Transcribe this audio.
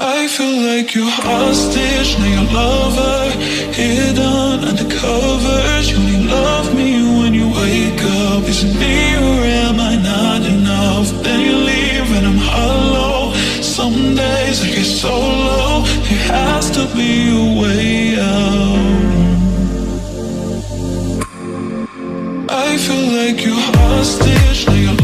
I feel like you're hostage, now your lover, hidden under covers. You only love me when you wake up. Is it me or am I not enough? Then you leave and I'm hollow. Some days I get so low. There has to be a way out. I feel like you're hostage, now your